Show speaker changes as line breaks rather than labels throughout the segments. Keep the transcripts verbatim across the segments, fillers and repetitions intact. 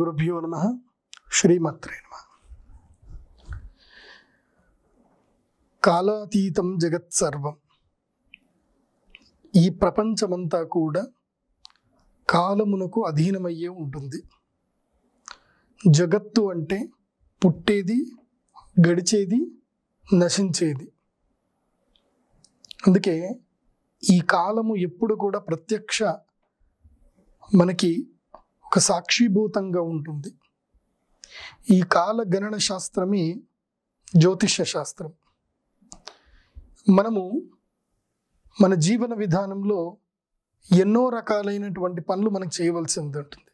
గురుభ్యో నమః. శ్రీమాత్రే నమః. కాలాతీతం జగత్ సర్వం. ఈ ప్రపంచమంతా కూడా కాలమునకు అధీనమయ్యే ఉంటుంది. జగత్తు అంటే పుట్టేది, గడిచేది, నశించేది. అందుకే ఈ కాలము ఎప్పుడు కూడా ప్రత్యక్ష మనకి ఒక సాక్షిభూతంగా ఉంటుంది. ఈ కాల గణన శాస్త్రమే జ్యోతిష శాస్త్రం. మనము మన జీవన విధానంలో ఎన్నో రకాలైనటువంటి పనులు మనకు చేయవలసి ఉంటుంది.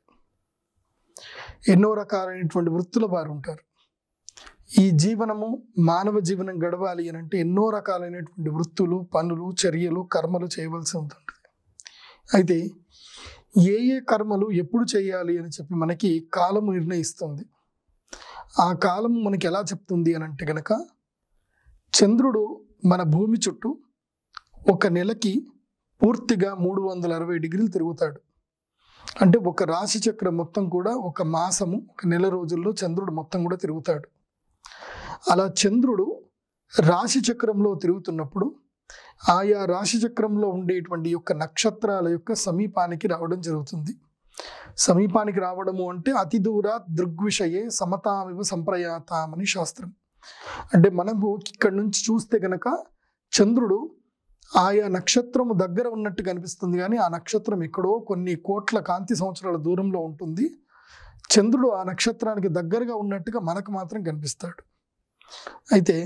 ఎన్నో రకాలైనటువంటి వృత్తుల వారు ఉంటారు. ఈ జీవనము మానవ జీవనం గడవాలి అని అంటే ఎన్నో రకాలైనటువంటి వృత్తులు, పనులు, చర్యలు, కర్మలు చేయవలసి ఉంటుంది. అయితే ఏ ఏ కర్మలు ఎప్పుడు చేయాలి అని చెప్పి మనకి కాలము నిర్ణయిస్తుంది. ఆ కాలము మనకి ఎలా చెప్తుంది అని అంటే గనక, చంద్రుడు మన భూమి చుట్టూ ఒక నెలకి పూర్తిగా మూడు వందల అరవై డిగ్రీలు తిరుగుతాడు. అంటే ఒక రాశి చక్రం మొత్తం కూడా ఒక మాసము, ఒక నెల రోజుల్లో చంద్రుడు మొత్తం కూడా తిరుగుతాడు. అలా చంద్రుడు రాశి చక్రంలో తిరుగుతున్నప్పుడు ఆయా రాశి చక్రంలో ఉండేటువంటి యొక్క నక్షత్రాల యొక్క సమీపానికి రావడం జరుగుతుంది. సమీపానికి రావడము అంటే అతి దూర దృగ్విషయే సమతామివ సంప్రయాతామని శాస్త్రం. అంటే మనము ఇక్కడి నుంచి చూస్తే గనక చంద్రుడు ఆయా నక్షత్రము దగ్గర ఉన్నట్టు కనిపిస్తుంది, కానీ ఆ నక్షత్రం ఎక్కడో కొన్ని కోట్ల కాంతి సంవత్సరాల దూరంలో ఉంటుంది. చంద్రుడు ఆ నక్షత్రానికి దగ్గరగా ఉన్నట్టుగా మనకు మాత్రం కనిపిస్తాడు. అయితే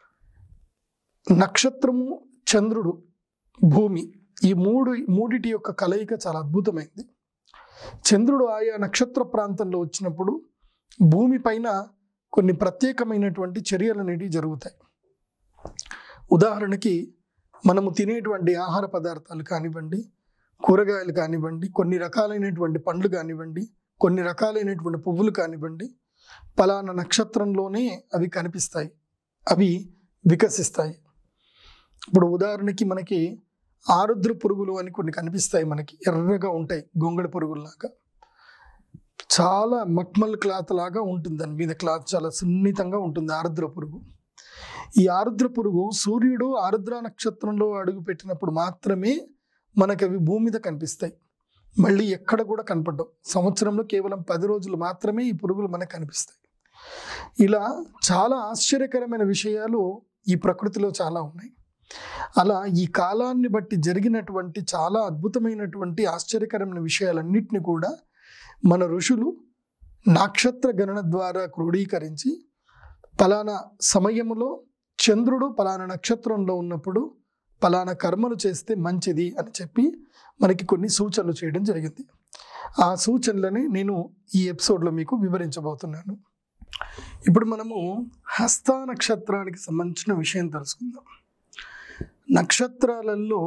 నక్షత్రము, చంద్రుడు, భూమి, ఈ మూడు మూడిటి యొక్క కలయిక చాలా అద్భుతమైంది. చంద్రుడు ఆయా నక్షత్ర ప్రాంతంలో వచ్చినప్పుడు భూమి పైన కొన్ని ప్రత్యేకమైనటువంటి చర్యలు అనేటివి జరుగుతాయి. ఉదాహరణకి మనము తినేటువంటి ఆహార పదార్థాలు కానివ్వండి, కూరగాయలు కానివ్వండి, కొన్ని రకాలైనటువంటి పండ్లు కానివ్వండి, కొన్ని రకాలైనటువంటి పువ్వులు కానివ్వండి, పలానా నక్షత్రంలోనే అవి కనిపిస్తాయి, అవి వికసిస్తాయి. ఇప్పుడు ఉదాహరణకి మనకి ఆరుద్ర పురుగులు అని కొన్ని కనిపిస్తాయి, మనకి ఎర్రగా ఉంటాయి, గొంగళి పురుగుల్లాగా. చాలా మక్మల్ క్లాత్ లాగా ఉంటుంది, దాని మీద క్లాత్ చాలా సున్నితంగా ఉంటుంది ఆరుద్ర పురుగు. ఈ ఆరుద్ర పురుగు సూర్యుడు ఆరుద్ర నక్షత్రంలో అడుగు పెట్టినప్పుడు మాత్రమే మనకి అవి భూమి మీద కనిపిస్తాయి. మళ్ళీ ఎక్కడ కూడా కనపడవు. సంవత్సరంలో కేవలం పది రోజులు మాత్రమే ఈ పురుగులు మనకు కనిపిస్తాయి. ఇలా చాలా ఆశ్చర్యకరమైన విషయాలు ఈ ప్రకృతిలో చాలా ఉన్నాయి. అలా ఈ కాలాన్ని బట్టి జరిగినటువంటి చాలా అద్భుతమైనటువంటి ఆశ్చర్యకరమైన విషయాలన్నింటినీ కూడా మన ఋషులు నక్షత్ర గణన ద్వారా క్రోడీకరించి పలానా సమయంలో చంద్రుడు పలానా నక్షత్రంలో ఉన్నప్పుడు పలానా కర్మలు చేస్తే మంచిది అని చెప్పి మనకి కొన్ని సూచనలు చేయడం జరిగింది. ఆ సూచనలని నేను ఈ ఎపిసోడ్లో మీకు వివరించబోతున్నాను. ఇప్పుడు మనము హస్త నక్షత్రానికి సంబంధించిన విషయం తెలుసుకుందాం. నక్షత్రాలలో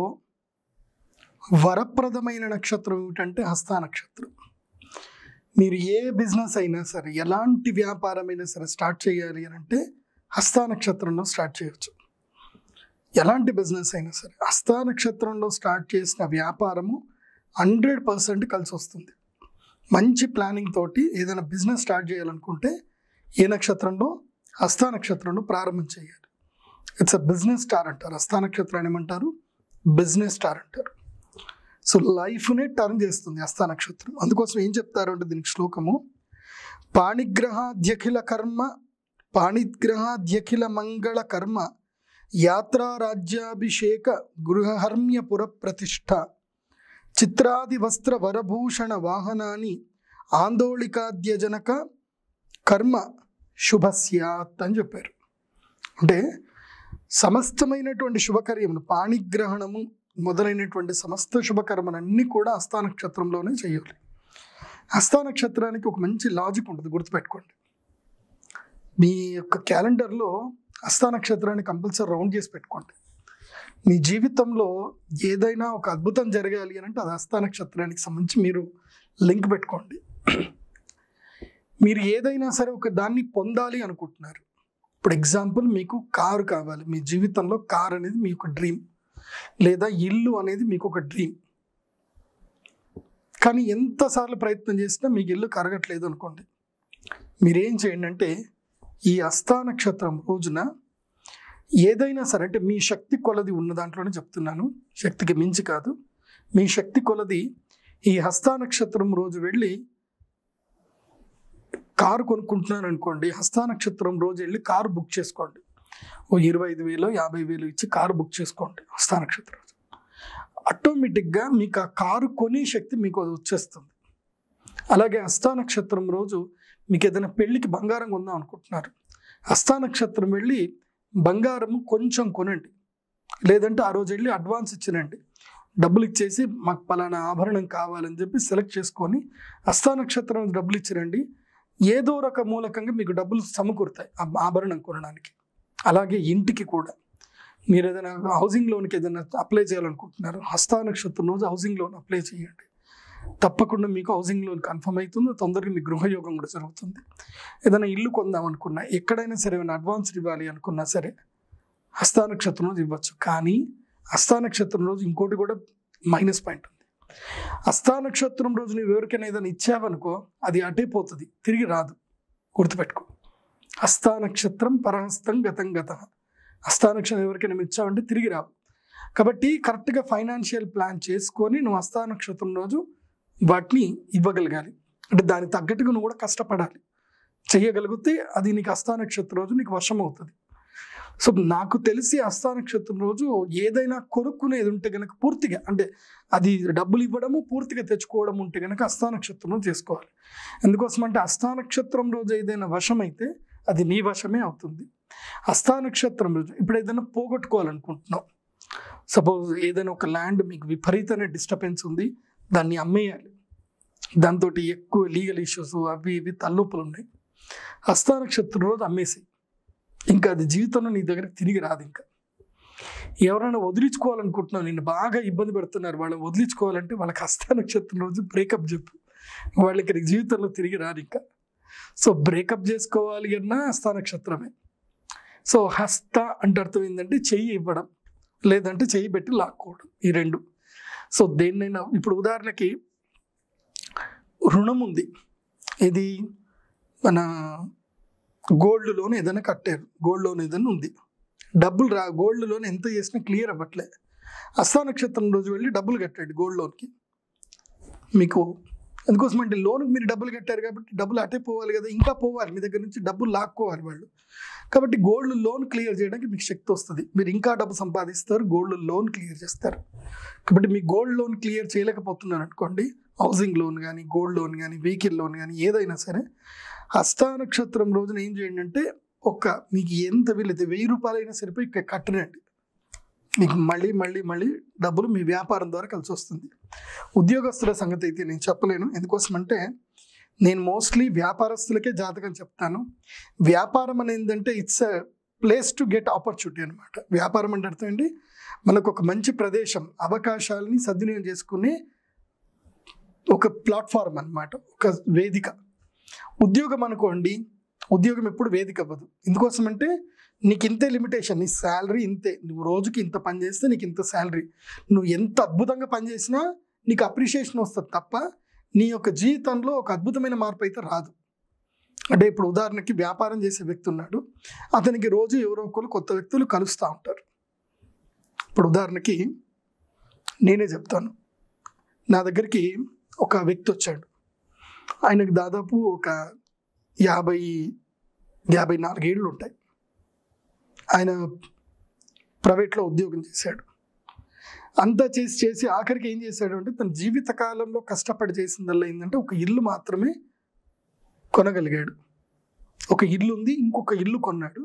వరప్రదమైన నక్షత్రం ఏమిటంటే హస్త నక్షత్రం. మీరు ఏ బిజినెస్ అయినా సరే, ఎలాంటి వ్యాపారం అయినా సరే స్టార్ట్ చేయాలి అని అంటే హస్త నక్షత్రంలో స్టార్ట్ చేయవచ్చు. ఎలాంటి బిజినెస్ అయినా సరే హస్త నక్షత్రంలో స్టార్ట్ చేసిన వ్యాపారము హండ్రెడ్ పర్సెంట్ కలిసి వస్తుంది. మంచి ప్లానింగ్ తోటి ఏదైనా బిజినెస్ స్టార్ట్ చేయాలనుకుంటే ఏ నక్షత్రంలో? హస్త నక్షత్రంలో ప్రారంభం చేయాలి. ఇట్స్ అ బిజినెస్ స్టార్ అంటారు. హస్త నక్షత్రాన్ని ఏమంటారు? బిజినెస్ స్టార్ అంటారు. సో లైఫ్నే టర్న్ చేస్తుంది హస్త నక్షత్రం. అందుకోసం ఏం చెప్తారు అంటే దీనికి శ్లోకము, పాణిగ్రహాద్యఖిల కర్మ పాణిగ్రహాద్యఖిల మంగళ కర్మ యాత్రా రాజ్యాభిషేక గృహహర్మ్యపుర ప్రతిష్ఠ చిత్రాది వస్త్ర వరభూషణ వాహనాన్ని ఆందోళికాద్యజనక కర్మ శుభస్యాత్ అని చెప్పారు. అంటే సమస్తమైనటువంటి శుభకార్యములు, పాణిగ్రహణము మొదలైనటువంటి సమస్త శుభకర్మలన్నీ కూడా హస్త నక్షత్రంలోనే చేయాలి. హస్త నక్షత్రానికి ఒక మంచి లాజిక్ ఉంటుంది, గుర్తుపెట్టుకోండి. మీ యొక్క క్యాలెండర్లో హస్త నక్షత్రాన్ని కంపల్సరీ రౌండ్ చేసి పెట్టుకోండి. మీ జీవితంలో ఏదైనా ఒక అద్భుతం జరగాలి అని అంటే అది హస్త నక్షత్రానికి సంబంధించి మీరు లింక్ పెట్టుకోండి. మీరు ఏదైనా సరే ఒక దాన్ని పొందాలి అనుకుంటున్నారు. ఇప్పుడు ఎగ్జాంపుల్, మీకు కారు కావాలి. మీ జీవితంలో కార్ అనేది మీ యొక్క డ్రీమ్, లేదా ఇల్లు అనేది మీకు ఒక డ్రీమ్. కానీ ఎంతసార్లు ప్రయత్నం చేసినా మీకు ఇల్లు కరగట్లేదు అనుకోండి, మీరేం చేయండి అంటే ఈ హస్త నక్షత్రం రోజున ఏదైనా సరే, అంటే మీ శక్తి కొలది ఉన్న దాంట్లోనే చెప్తున్నాను, శక్తికి మించి కాదు, మీ శక్తి కొలది ఈ హస్త నక్షత్రం రోజు వెళ్ళి కారు కొనుక్కుంటున్నారు అనుకోండి, హస్త నక్షత్రం రోజు వెళ్ళి కారు బుక్ చేసుకోండి. ఓ ఇరవై ఐదు వేలు యాభై వేలు ఇచ్చి కారు బుక్ చేసుకోండి హస్త నక్షత్రం రోజు. ఆటోమేటిక్గా మీకు ఆ కారు కొనే శక్తి మీకు వచ్చేస్తుంది. అలాగే హస్త నక్షత్రం రోజు మీకు ఏదైనా పెళ్ళికి బంగారం కొందాం అనుకుంటున్నారు, హస్త నక్షత్రం వెళ్ళి బంగారం కొంచెం కొనండి, లేదంటే ఆ రోజు వెళ్ళి అడ్వాన్స్ ఇచ్చినండి, డబ్బులు ఇచ్చేసి మాకు పలానా ఆభరణం కావాలని చెప్పి సెలెక్ట్ చేసుకొని హస్త నక్షత్రం డబ్బులు ఇచ్చిరండి, ఏదో రక మూలకంగా మీకు డబ్బులు సమకూరుతాయి ఆ ఆభరణం కొనడానికి. అలాగే ఇంటికి కూడా మీరు ఏదైనా హౌసింగ్ లోన్కి ఏదైనా అప్లై చేయాలనుకుంటున్నారు, హస్త నక్షత్రం రోజు హౌసింగ్ లోన్ అప్లై చేయండి, తప్పకుండా మీకు హౌసింగ్ లోన్ కన్ఫర్మ్ అవుతుంది, తొందరగా మీ గృహయోగం కూడా జరుగుతుంది. ఏదైనా ఇల్లు కొందాం అనుకున్నా, ఎక్కడైనా సరే ఏమైనా అడ్వాన్స్ ఇవ్వాలి అనుకున్నా సరే హస్త నక్షత్రం రోజు ఇవ్వచ్చు. కానీ హస్త నక్షత్రం రోజు ఇంకోటి కూడా మైనస్ పాయింట్ ఉంది. హస్త నక్షత్రం రోజు నువ్వు ఎవరికైనా ఏదైనా ఇచ్చావనుకో అది అటైపోతుంది, తిరిగి రాదు, గుర్తుపెట్టుకో. హస్త నక్షత్రం పరహస్తం గతం గత, హస్త నక్షత్రం ఎవరికైనా ఇచ్చావంటే తిరిగి రావు. కాబట్టి కరెక్ట్గా ఫైనాన్షియల్ ప్లాన్ చేసుకొని నువ్వు హస్త నక్షత్రం రోజు వాటిని ఇవ్వగలగాలి. అంటే దానికి తగ్గట్టుగా నువ్వు కూడా కష్టపడాలి, చేయగలిగితే అది నీకు హస్త నక్షత్రం రోజు నీకు వర్షం అవుతుంది. సో నాకు తెలిసి హస్త నక్షత్రం రోజు ఏదైనా కొనుక్కునేది ఉంటే కనుక పూర్తిగా, అంటే అది డబ్బులు ఇవ్వడము పూర్తిగా తెచ్చుకోవడం ఉంటే కనుక హస్త నక్షత్రం చేసుకోవాలి. ఎందుకోసం అంటే హస్త నక్షత్రం రోజు ఏదైనా వశం అయితే అది నీ వశమే అవుతుంది. హస్త నక్షత్రం రోజు ఇప్పుడు ఏదైనా పోగొట్టుకోవాలనుకుంటున్నావు, సపోజ్ ఏదైనా ఒక ల్యాండ్ మీకు విపరీతమైన డిస్టర్బెన్స్ ఉంది, దాన్ని అమ్మేయాలి, దాంతో ఎక్కువ లీగల్ ఇష్యూస్ అవి ఇవి తలనొప్పులు ఉన్నాయి, హస్త నక్షత్రం రోజు అమ్మేసి ఇంకా అది జీవితంలో నీ దగ్గర తిరిగి రాదు. ఇంకా ఎవరైనా వదిలించుకోవాలనుకుంటున్నావు, నిన్ను బాగా ఇబ్బంది పెడుతున్నారు, వాళ్ళని వదిలించుకోవాలంటే వాళ్ళకి హస్త నక్షత్రం రోజు బ్రేకప్ చెప్పు, వాళ్ళకి జీవితంలో తిరిగి రాదు ఇంకా. సో బ్రేకప్ చేసుకోవాలి అన్నా హస్త నక్షత్రమే. సో హస్త అంటే అర్థం ఏంటంటే చెయ్యి ఇవ్వడం, లేదంటే చెయ్యి పెట్టి లాక్కోవడం, ఈ రెండు. సో దేన్నైనా ఇప్పుడు ఉదాహరణకి రుణం ఉంది, ఇది మన గోల్డ్ లోన్ ఏదైనా కట్టారు, గోల్డ్ లోన్ ఏదైనా ఉంది, డబ్బులు రా గోల్డ్ లోన్ ఎంత చేసినా క్లియర్ అవ్వట్లే, హస్త నక్షత్రం రోజు వెళ్ళి డబ్బులు కట్టాడు గోల్డ్ లోన్కి, మీకు అందుకోసం అంటే లోన్కి మీరు డబ్బులు కట్టారు కాబట్టి డబ్బులు అటే పోవాలి కదా, ఇంకా పోవాలి, మీ దగ్గర నుంచి డబ్బులు లాక్కోవాలి వాళ్ళు. కాబట్టి గోల్డ్ లోన్ క్లియర్ చేయడానికి మీకు శక్తి వస్తుంది, మీరు ఇంకా డబ్బు సంపాదిస్తారు, గోల్డ్ లోన్ క్లియర్ చేస్తారు. కాబట్టి మీ గోల్డ్ లోన్ క్లియర్ చేయలేకపోతున్నారు అనుకోండి, హౌసింగ్ లోన్ కానీ గోల్డ్ లోన్ కానీ వెహికల్ లోన్ కానీ ఏదైనా సరే, హస్త నక్షత్రం రోజున ఏం చేయండి అంటే ఒక మీకు ఎంత వీలైతే వెయ్యి రూపాయలు అయినా సరిపోయి ఇక్కడ కట్టనండి, మీకు మళ్ళీ మళ్ళీ మళ్ళీ డబ్బులు మీ వ్యాపారం ద్వారా కలిసి వస్తుంది. ఉద్యోగస్తుల సంగతి అయితే నేను చెప్పలేను, ఎందుకోసం అంటే నేను మోస్ట్లీ వ్యాపారస్తులకే జాతకం చెప్తాను. వ్యాపారం అనేది ఏంటంటే it's a place to get opportunity అనమాట. వ్యాపారం అంటే అర్థం ఏంటి, మనకు ఒక మంచి ప్రదేశం, అవకాశాలని సద్వినియోగం చేసుకునే ఒక ప్లాట్ఫామ్ అన్నమాట, ఒక వేదిక. ఉద్యోగం అనుకోండి, ఉద్యోగం ఎప్పుడు వేదిక అవ్వదు, ఎందుకోసం అంటే నీకు ఇంతే లిమిటేషన్, నీ శాలరీ ఇంతే, నువ్వు రోజుకి ఇంత పని చేస్తే నీకు ఇంత శాలరీ, నువ్వు ఎంత అద్భుతంగా పనిచేసినా నీకు అప్రిషియేషన్ వస్తుంది తప్ప నీ యొక్క జీవితంలో ఒక అద్భుతమైన మార్పు అయితే రాదు. అంటే ఇప్పుడు ఉదాహరణకి వ్యాపారం చేసే వ్యక్తి ఉన్నాడు, అతనికి రోజు ఎవరో ఒకరు కొత్త వ్యక్తులు కలుస్తూ ఉంటారు. ఇప్పుడు ఉదాహరణకి నేనే చెప్తాను, నా దగ్గరికి ఒక వ్యక్తి వచ్చాడు, ఆయనకు దాదాపు ఒక యాభై యాభై నాలుగేళ్ళు ఉంటాయి, ఆయన ప్రైవేట్లో ఉద్యోగం చేశాడు. అంతా చేసి చేసి ఆఖరికి ఏం చేశాడు అంటే తన జీవిత కాలంలో కష్టపడి చేసిందల్లా ఏంటంటే ఒక ఇల్లు మాత్రమే కొనగలిగాడు. ఒక ఇల్లు ఉంది, ఇంకొక ఇల్లు కొన్నాడు,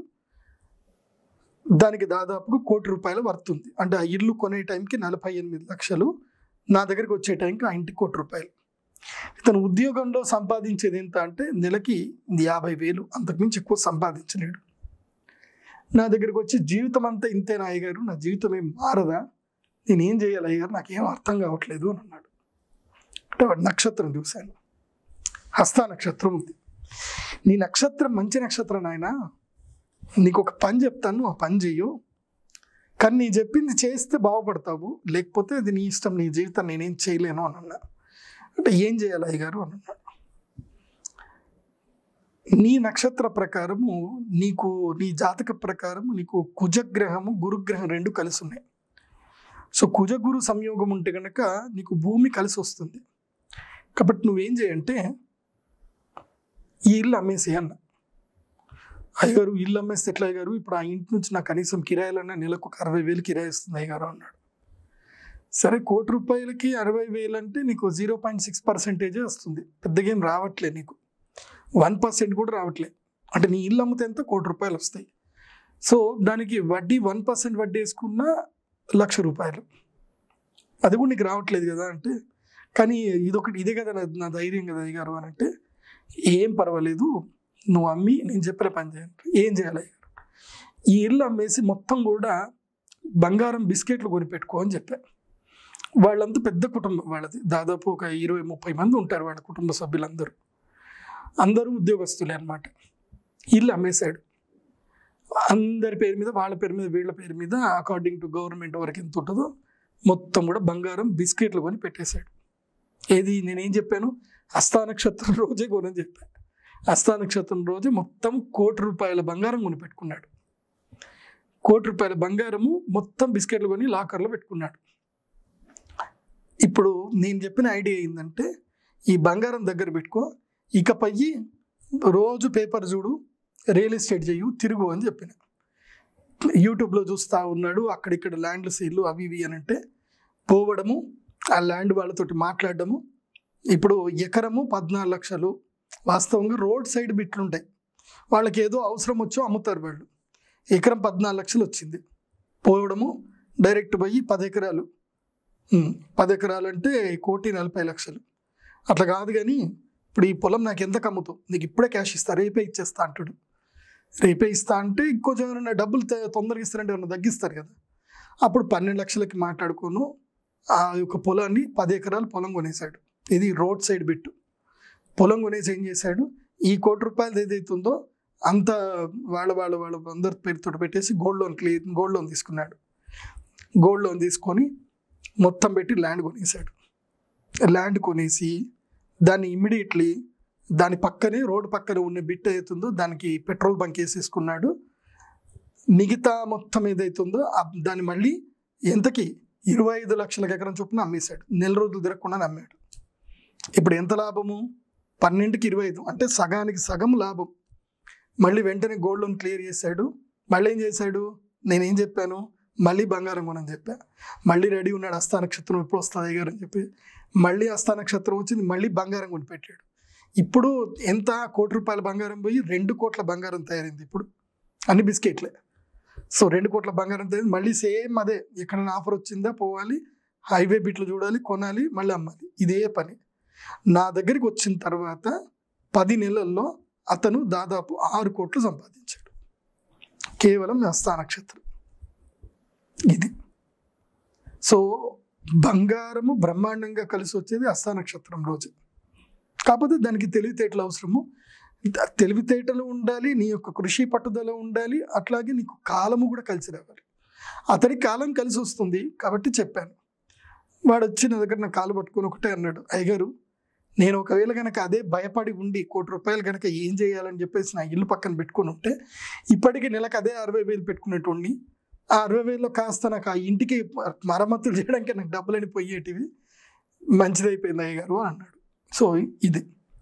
దానికి దాదాపుగా కోటి రూపాయల వర్త్ ఉంది. అంటే ఆ ఇల్లు కొనే టైంకి నలభై ఎనిమిది లక్షలు, నా దగ్గరికి వచ్చే టైంకి ఆ ఇంటికి కోటి రూపాయలు. ఇతను ఉద్యోగంలో సంపాదించేది ఎంత అంటే నెలకి యాభై వేలు, అంతకుమించి ఎక్కువ సంపాదించలేడు. నా దగ్గరికి వచ్చి జీవితం అంతా ఇంతేనా అయ్యగారు, నా జీవితం ఏం మారదా, నేనేం చేయాలి అయ్యగారు, నాకేం అర్థం కావట్లేదు అని అన్నాడు. అంటే వాడు నక్షత్రం చూశాను, హస్త నక్షత్రం ఉంది. నీ నక్షత్రం మంచి నక్షత్రం నాయన, నీకు ఒక పని చెప్తాను, ఆ పని చెయ్యు, కానీ నీ చెప్పింది చేస్తే బాగుపడతావు, లేకపోతే అది నీ ఇష్టం, నీ జీవితం నేనేం చేయలేను అని అన్నా. అంటే ఏం చేయాలి అయ్యగారు అని అన్నాడు. నీ నక్షత్ర ప్రకారము నీకు నీ జాతక ప్రకారం నీకు కుజగ్రహము గురుగ్రహం రెండు కలిసి ఉన్నాయి. సో కుజగురు సంయోగం ఉంటే కనుక నీకు భూమి కలిసి వస్తుంది. కాబట్టి నువ్వేం చేయంటే ఈ ఇల్లు అమ్మేసి అన్న. అయ్యగారు ఇల్లు అమ్మేస్తే ఎట్లా అయ్యగారు, ఇప్పుడు ఆ ఇంటి నుంచి నాకు కనీసం కిరాయిలన్నా నెలకు ఒక అరవై వేలు కిరాయి ఇస్తుంది అయ్యగారు అన్నాడు. సరే కోటి రూపాయలకి అరవై వేలు అంటే నీకు జీరో పాయింట్ సిక్స్ పర్సెంటేజే వస్తుంది, పెద్దగా ఏం రావట్లే, నీకు వన్ పర్సెంట్ కూడా రావట్లే. అంటే నీ ఇల్లు అమ్మితే ఎంత కోటి రూపాయలు వస్తాయి. సో దానికి వడ్డీ వన్ పర్సెంట్ వడ్డీ వేసుకున్న లక్ష రూపాయలు, అది కూడా నీకు రావట్లేదు కదా అంటే, కానీ ఇదొకటి ఇదే కదా నా ధైర్యం కదా అయ్యగారు అని అంటే, ఏం పర్వాలేదు నువ్వు అమ్మి నేను చెప్పిన పని చేయండి. ఏం చేయాలి అయ్యారు, ఈ ఇల్లు అమ్మేసి మొత్తం కూడా బంగారం బిస్కెట్లు కొనిపెట్టుకో అని చెప్పారు. వాళ్ళంతా పెద్ద కుటుంబం వాళ్ళది, దాదాపు ఒక ఇరవై ముప్పై మంది ఉంటారు వాళ్ళ కుటుంబ సభ్యులందరూ, అందరూ ఉద్యోగస్తులే అనమాట. ఇల్లు అమ్మేశాడు, అందరి పేరు మీద వాళ్ళ పేరు మీద వీళ్ళ పేరు మీద అకార్డింగ్ టు గవర్నమెంట్ వరకు ఎంత ఉంటుందో మొత్తం కూడా బంగారం బిస్కెట్లు కొని పెట్టేశాడు. ఏది నేనేం చెప్పాను, హస్త నక్షత్రం రోజే కొనని చెప్పాను. హస్త నక్షత్రం రోజే మొత్తం కోటి రూపాయల బంగారం కొని పెట్టుకున్నాడు. కోటి రూపాయల బంగారము మొత్తం బిస్కెట్లు కొని లాకర్లో పెట్టుకున్నాడు. ఇప్పుడు నేను చెప్పిన ఐడియా ఏంటంటే, ఈ బంగారం దగ్గర పెట్టుకో, ఇకపై రోజు పేపర్ చూడు, రియల్ ఎస్టేట్ చెయ్యు, తిరుగు అని చెప్పిన. యూట్యూబ్లో చూస్తూ ఉన్నాడు, అక్కడిక్కడ ల్యాండ్లు సేల్లు అవి ఇవి అని అంటే పోవడము, ఆ ల్యాండ్ వాళ్ళతోటి మాట్లాడడము. ఇప్పుడు ఎకరము పద్నాలుగు లక్షలు, వాస్తవంగా రోడ్ సైడ్ బిట్లు ఉంటాయి, వాళ్ళకి ఏదో అవసరం వచ్చో అమ్ముతారు వాళ్ళు. ఎకరం పద్నాలుగు లక్షలు వచ్చింది, పోవడము డైరెక్ట్ పోయి పది ఎకరాలు పది ఎకరాలు అంటే కోటి నలభై లక్షలు అట్లా కాదు. కానీ ఇప్పుడు ఈ పొలం నాకు ఎంత కమ్ముతావు, నీకు ఇప్పుడే క్యాష్ ఇస్తా, రేపే ఇచ్చేస్తా అంటాడు. రేపే ఇస్తా అంటే ఇంకొంచెం ఏమైనా డబ్బులు తొందరగా ఇస్తారంటే ఏమైనా తగ్గిస్తారు కదా. అప్పుడు పన్నెండు లక్షలకి మాట్లాడుకోను ఆ యొక్క పొలాన్ని పది ఎకరాలు పొలం కొనేశాడు. ఇది రోడ్ సైడ్ బిట్టు. పొలం కొనేసి ఏం చేశాడు, ఈ కోటి రూపాయలు ఏదైతుందో అంత వాళ్ళ వాళ్ళ వాళ్ళ అందరి పేరుతో పెట్టేసి gold loan clear gold loan తీసుకున్నాడు. గోల్డ్ లోన్ తీసుకొని మొత్తం పెట్టి ల్యాండ్ కొనేసాడు. ల్యాండ్ కొనేసి దాన్ని ఇమ్మీడియట్లీ దాని పక్కనే రోడ్డు పక్కన ఉన్న బిట్ ఏదైతుందో దానికి పెట్రోల్ బంక్ వేసేసుకున్నాడు. మిగతా మొత్తం ఏదైతుందో దాన్ని మళ్ళీ ఎంతకి ఇరవై ఐదు లక్షల ఎకరం చొప్పున అమ్మేశాడు. నెల రోజులు తిరగకుండా అమ్మాడు. ఇప్పుడు ఎంత లాభము, పన్నెండుకి ఇరవై ఐదు అంటే సగానికి సగం లాభం. మళ్ళీ వెంటనే గోల్డ్ లోన్ క్లియర్ చేశాడు. మళ్ళీ ఏం చేశాడు, నేనేం చెప్పాను, మళ్ళీ బంగారం కొనని చెప్పా. మళ్ళీ రెడీ ఉన్నాడు, హస్త నక్షత్రం ఎప్పుడు వస్తుంది అయ్యారు అని చెప్పి మళ్ళీ హస్త నక్షత్రం వచ్చింది, మళ్ళీ బంగారం కొని పెట్టాడు. ఇప్పుడు ఎంత, కోటి రూపాయల బంగారం పోయి రెండు కోట్ల బంగారం తయారైంది ఇప్పుడు, అన్ని బిస్కెట్లే. సో రెండు కోట్ల బంగారం తయారైంది. మళ్ళీ సేమ్ అదే, ఎక్కడైనా ఆఫర్ వచ్చిందా పోవాలి, హైవే బిట్లు చూడాలి, కొనాలి, మళ్ళీ అమ్మాలి, ఇదే పని. నా దగ్గరికి వచ్చిన తర్వాత పది నెలల్లో అతను దాదాపు ఆరు కోట్లు సంపాదించాడు, కేవలం హస్త నక్షత్రం. ఇది సో బంగారము బ్రహ్మాండంగా కలిసి వచ్చేది హస్త నక్షత్రం రోజు. కాకపోతే దానికి తెలివితేటలు అవసరము, తెలివితేటలు ఉండాలి, నీ యొక్క కృషి పట్టుదల ఉండాలి, అట్లాగే నీకు కాలము కూడా కలిసి రావాలి. అతని కాలం కలిసి వస్తుంది కాబట్టి చెప్పాను. వాడు వచ్చి నా దగ్గర నా కాలు పట్టుకొని ఒకటే అన్నాడు, అయ్యగారు నేను ఒకవేళ కనుక అదే భయపడి ఉండి కోటి రూపాయలు కనుక ఏం చేయాలని చెప్పేసి నా ఇల్లు పక్కన పెట్టుకొని ఉంటే ఇప్పటికీ నెలకు అదే అరవై వేలు పెట్టుకునేటోడిని. ఆ అరవై వేలలో కాస్త నాకు ఆ ఇంటికి మరమ్మతులు చేయడానికి నాకు డబ్బులని పోయేటివి, మంచిదైపోయింది అయ్యగారు అని అన్నాడు. సో ఇది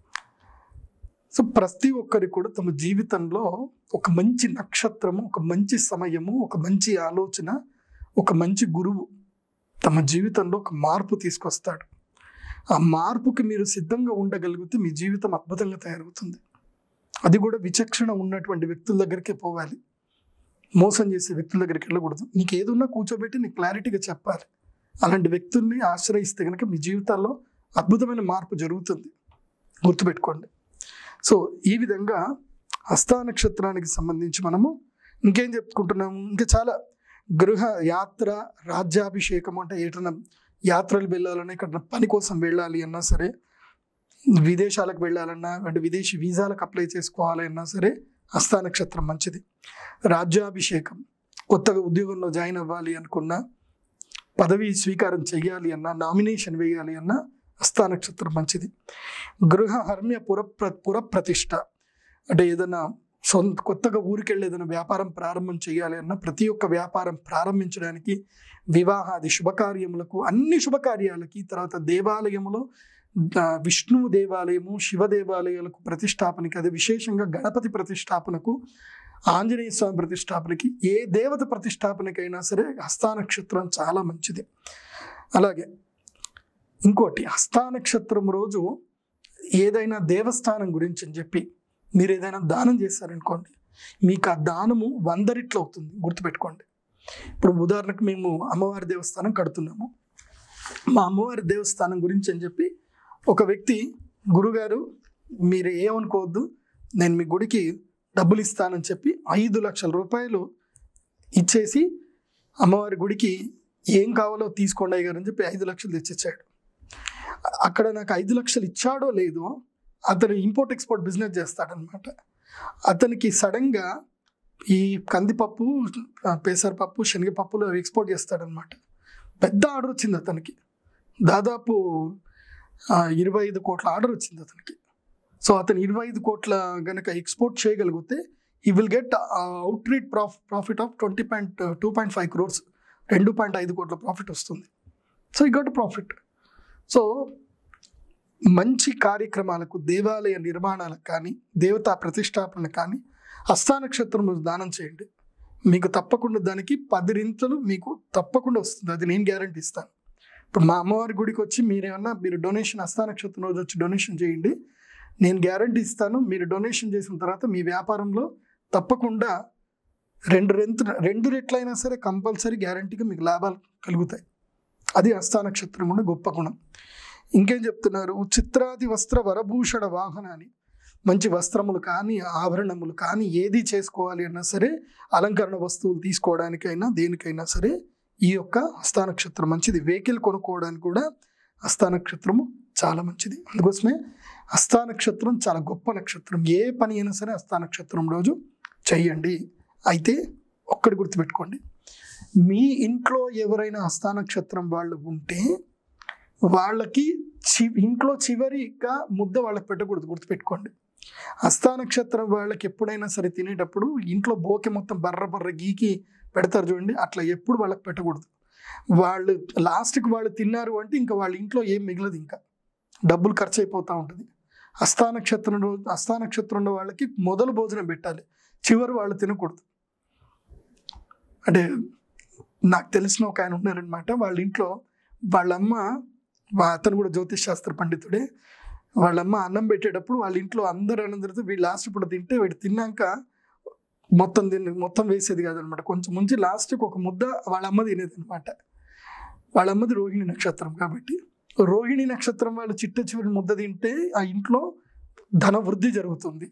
సో ప్రతి ఒక్కరికి కూడా తమ జీవితంలో ఒక మంచి నక్షత్రము, ఒక మంచి సమయము, ఒక మంచి ఆలోచన, ఒక మంచి గురువు తమ జీవితంలో ఒక మార్పు తీసుకొస్తాడు. ఆ మార్పుకి మీరు సిద్ధంగా ఉండగలిగితే మీ జీవితం అద్భుతంగా తయారవుతుంది. అది కూడా విచక్షణ ఉన్నటువంటి వ్యక్తుల దగ్గరికే పోవాలి, మోసం చేసే వ్యక్తుల దగ్గరికి వెళ్ళకూడదు. నీకు ఏదున్నా కూర్చోబెట్టి నీకు క్లారిటీగా చెప్పాలి. అలాంటి వ్యక్తుల్ని ఆశ్రయిస్తే కనుక మీ జీవితాల్లో అద్భుతమైన మార్పు జరుగుతుంది, గుర్తుపెట్టుకోండి. సో ఈ విధంగా హస్త నక్షత్రానికి సంబంధించి మనము ఇంకేం చెప్పుకుంటున్నాము, ఇంకా చాలా గృహ యాత్ర, రాజ్యాభిషేకం అంటే ఏటన్నా యాత్రలు వెళ్ళాలన్నా, ఇక్కడ పని కోసం వెళ్ళాలి అన్నా సరే, విదేశాలకు వెళ్ళాలన్నా అంటే విదేశీ వీసాలకు అప్లై చేసుకోవాలి అన్నా సరే హస్త నక్షత్రం మంచిది. రాజ్యాభిషేకం, కొత్తగా ఉద్యోగంలో జాయిన్ అవ్వాలి అనుకున్నా, పదవి స్వీకారం చెయ్యాలి అన్నా, నామినేషన్ వేయాలి అన్నా హస్త నక్షత్రం మంచిది. గృహ హర్మ్య పుర పురప్రతిష్ఠ అంటే ఏదైనా సొంత కొత్తగా ఊరికెళ్ళి ఏదైనా వ్యాపారం ప్రారంభం చేయాలి అన్న ప్రతి ఒక్క వ్యాపారం ప్రారంభించడానికి, వివాహాది శుభకార్యములకు, అన్ని శుభకార్యాలకి, తర్వాత దేవాలయములో విష్ణువు దేవాలయము, శివ దేవాలయాలకు ప్రతిష్టాపనకి, అదే విశేషంగా గణపతి ప్రతిష్టాపనకు, ఆంజనేయ స్వామి ప్రతిష్టాపనకి, ఏ దేవత ప్రతిష్టాపనకైనా సరే హస్తా నక్షత్రం చాలా మంచిది. అలాగే ఇంకోటి, హస్తా నక్షత్రం రోజు ఏదైనా దేవస్థానం గురించి అని చెప్పి మీరు ఏదైనా దానం చేశారనుకోండి, మీకు ఆ దానము వంద రెట్లు అవుతుంది, గుర్తుపెట్టుకోండి. ఇప్పుడు ఉదాహరణకు మేము అమ్మవారి దేవస్థానం కడుతున్నాము. మా అమ్మవారి దేవస్థానం గురించి అని చెప్పి ఒక వ్యక్తి, గురుగారు మీరు ఏమనుకోవద్దు, నేను మీ గుడికి డబ్బులు ఇస్తానని చెప్పి ఐదు లక్షల రూపాయలు ఇచ్చేసి అమ్మవారి గుడికి ఏం కావాలో తీసుకోండి అయ్యారు అని చెప్పి ఐదు లక్షలు తెచ్చిచ్చాడు. అక్కడ నాకు ఐదు లక్షలు ఇచ్చాడో లేదో, అతను ఇంపోర్ట్ ఎక్స్పోర్ట్ బిజినెస్ చేస్తాడనమాట. అతనికి సడన్గా ఈ కందిపప్పు, పెసరపప్పు, శనగపప్పులు అవి ఎక్స్పోర్ట్ చేస్తాడనమాట. పెద్ద ఆర్డర్ వచ్చింది అతనికి, దాదాపు ఇరవై ఐదు కోట్ల ఆర్డర్ వచ్చింది అతనికి. సో అతను ఇరవై ఐదు కోట్ల గనక ఎక్స్పోర్ట్ చేయగలిగితే ఈ విల్ గెట్ అవుట్ రీట్ prof profit of twenty point two point five crores రెండు పాయింట్ ఐదు కోట్ల ప్రాఫిట్ వస్తుంది. సో ఈ గట్ ప్రాఫిట్. సో మంచి కార్యక్రమాలకు, దేవాలయ నిర్మాణాలకు కానీ, దేవతా ప్రతిష్టాపనలకు కానీ హస్తా నక్షత్రం దానం చేయండి. మీకు తప్పకుండా దానికి పది రింతలు మీకు తప్పకుండా వస్తుంది, అది నేను గ్యారంటీ ఇస్తాను. ఇప్పుడు మా అమ్మవారి గుడికి వచ్చి మీరేమన్నా మీరు డొనేషన్ హస్తా నక్షత్రం రోజు వచ్చి డొనేషన్ చేయండి, నేను గ్యారంటీ ఇస్తాను. మీరు డొనేషన్ చేసిన తర్వాత మీ వ్యాపారంలో తప్పకుండా రెండు రెట్లు రెండు రెట్లయినా సరే కంపల్సరీ గ్యారంటీగా మీకు లాభాలు కలుగుతాయి. అది హస్తా నక్షత్రం ఉన్న గొప్ప గుణం. ఇంకేం చెప్తున్నారు, చిత్రాది వస్త్ర వరభూషణ వాహనాన్ని, మంచి వస్త్రములు కానీ ఆభరణములు కానీ ఏది చేసుకోవాలి అన్నా సరే, అలంకరణ వస్తువులు తీసుకోవడానికైనా దేనికైనా సరే ఈ యొక్క హస్తా నక్షత్రం మంచిది. వెహికల్ కొనుక్కోవడానికి కూడా హస్తా నక్షత్రము చాలా మంచిది. అందుకోసమే హస్తా నక్షత్రం చాలా గొప్ప నక్షత్రం. ఏ పని అయినా సరే హస్తా నక్షత్రం రోజు చెయ్యండి. అయితే ఒక్కటి గుర్తుపెట్టుకోండి, మీ ఇంట్లో ఎవరైనా హస్తా నక్షత్రం వాళ్ళు ఉంటే వాళ్ళకి చి ఇంట్లో చివరిగా ముద్ద వాళ్ళకి పెట్టకూడదు, గుర్తుపెట్టుకోండి. హస్తా నక్షత్రం వాళ్ళకి ఎప్పుడైనా సరే తినేటప్పుడు ఇంట్లో బోకె మొత్తం బర్ర బర్ర గీకి పెడతారు చూడండి, అట్లా ఎప్పుడు వాళ్ళకి పెట్టకూడదు. వాళ్ళు లాస్ట్కి వాళ్ళు తిన్నారు అంటే ఇంకా వాళ్ళ ఇంట్లో ఏం మిగలదు, ఇంకా డబ్బులు ఖర్చు అయిపోతూ ఉంటుంది. హస్తా నక్షత్రం రోజు హస్తా నక్షత్రం ఉన్న వాళ్ళకి మొదలు భోజనం పెట్టాలి, చివరి వాళ్ళు తినకూడదు. అంటే నాకు తెలిసిన ఒక ఆయన ఉన్నారనమాట, వాళ్ళ ఇంట్లో వాళ్ళమ్మ, అతను కూడా జ్యోతిష్ శాస్త్ర పండితుడే, వాళ్ళమ్మ అన్నం పెట్టేటప్పుడు వాళ్ళ ఇంట్లో అందరు అన్నందరితో వీళ్ళు లాస్ట్ ఇప్పుడు తింటే వీడు తిన్నాక మొత్తం తిని మొత్తం వేసేది కాదనమాట, కొంచెం ముంచి లాస్ట్కి ఒక ముద్ద వాళ్ళ అమ్మ తినేది అనమాట. వాళ్ళ అమ్మది రోహిణి నక్షత్రం కాబట్టి, రోహిణి నక్షత్రం వాళ్ళు చిట్ట చివరి ముద్ద తింటే ఆ ఇంట్లో ధన వృద్ధి జరుగుతుంది.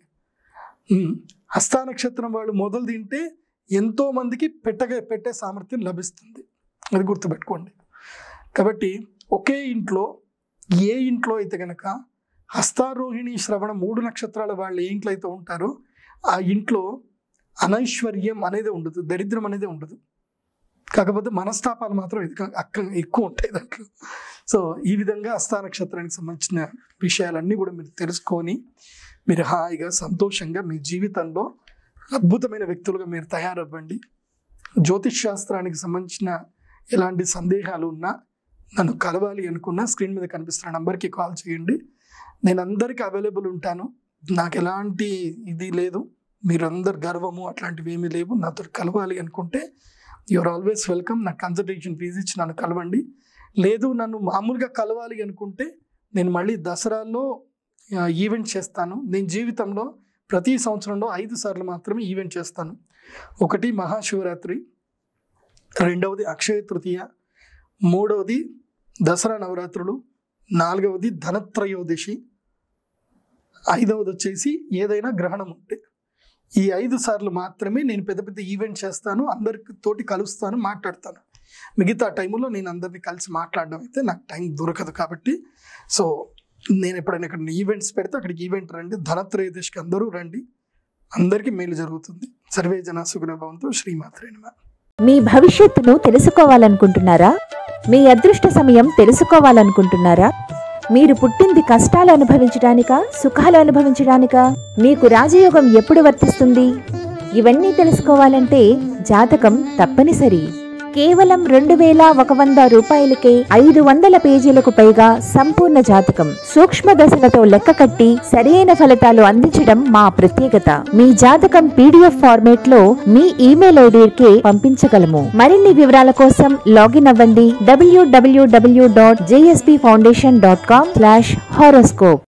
హస్తా నక్షత్రం వాళ్ళు మొదలు తింటే ఎంతో మందికి పెట్టగా పెట్టే సామర్థ్యం లభిస్తుంది, అది గుర్తుపెట్టుకోండి. కాబట్టి ఒకే ఇంట్లో ఏ ఇంట్లో అయితే కనుక హస్తారోహిణి శ్రవణ మూడు నక్షత్రాల వాళ్ళు ఏ ఇంట్లో అయితే ఉంటారో ఆ ఇంట్లో అనైశ్వర్యం అనేది ఉండదు, దరిద్రం అనేది ఉండదు. కాకపోతే మనస్తాపాలు మాత్రం అక్క ఎక్కువ ఉంటాయి దాంట్లో. సో ఈ విధంగా హస్తా నక్షత్రానికి సంబంధించిన విషయాలన్నీ కూడా మీరు తెలుసుకొని మీరు హాయిగా సంతోషంగా మీ జీవితంలో అద్భుతమైన వ్యక్తులుగా మీరు తయారవ్వండి. జ్యోతిష్ శాస్త్రానికి సంబంధించిన ఎలాంటి సందేహాలు ఉన్నా, నన్ను కలవాలి అనుకున్నా స్క్రీన్ మీద కనిపిస్తున్న నంబర్కి కాల్ చేయండి. నేను అందరికీ అవైలబుల్ ఉంటాను, నాకు ఎలాంటి ఇది లేదు, మీరందరు గర్వము అట్లాంటివి ఏమీ లేవు. నాతో కలవాలి అనుకుంటే యూఆర్ ఆల్వేస్ వెల్కమ్. నాకు కన్సల్టేషన్ ఫీజు ఇచ్చి నన్ను కలవండి. లేదు నన్ను మామూలుగా కలవాలి అనుకుంటే నేను మళ్ళీ దసరాల్లో ఈవెంట్ చేస్తాను. నేను జీవితంలో ప్రతి సంవత్సరంలో ఐదు సార్లు మాత్రమే ఈవెంట్ చేస్తాను. ఒకటి మహాశివరాత్రి, రెండవది అక్షయ తృతీయ, మూడవది దసరా నవరాత్రులు, నాలుగవది ధనత్రయోదశి, ఐదవది వచ్చేసి ఏదైనా గ్రహణం ఉంటే. ఈ ఐదు సార్లు మాత్రమే నేను పెద్ద పెద్ద ఈవెంట్ చేస్తాను, అందరికి తోటి కలుస్తాను, మాట్లాడతాను. మిగతా టైంలో నేను అందరినీ కలిసి మాట్లాడడం అయితే నాకు టైం దొరకదు. కాబట్టి సో నేను ఎప్పుడైనా ఇక్కడ ఈవెంట్స్ పెడితే అక్కడికి ఈవెంట్ రండి, ధనత్రయోదశికి అందరూ రండి, అందరికీ మేలు జరుగుతుంది. సర్వే జన సుఖినో భవంతు. శ్రీమాత్రే నమః.
మీ భవిష్యత్తును తెలుసుకోవాలనుకుంటున్నారా? మీ అదృష్ట సమయం తెలుసుకోవాలనుకుంటున్నారా? మీరు పుట్టింది కష్టాలు అనుభవించడానికా, సుఖాలు అనుభవించడానికా? మీకు రాజయోగం ఎప్పుడు వర్తిస్తుంది? ఇవన్నీ తెలుసుకోవాలంటే జాతకం తప్పనిసరి. కేవలం రెండు వేల ఒక వంద రూపాయలకే ఐదు వందల పేజీలకు పైగా సంపూర్ణ జాతకం సూక్ష్మ దశలతో లెక్క కట్టి సరైన ఫలితాలు అందించడం మా ప్రత్యేకత. మీ జాతకం పీడిఎఫ్ ఫార్మేట్ లో మీ ఈమెయిల్ ఐడికి పంపించగలము. మరిన్ని వివరాల కోసం లాగిన్ అవ్వండి W W W dot JSP foundation dot com slash horoscope.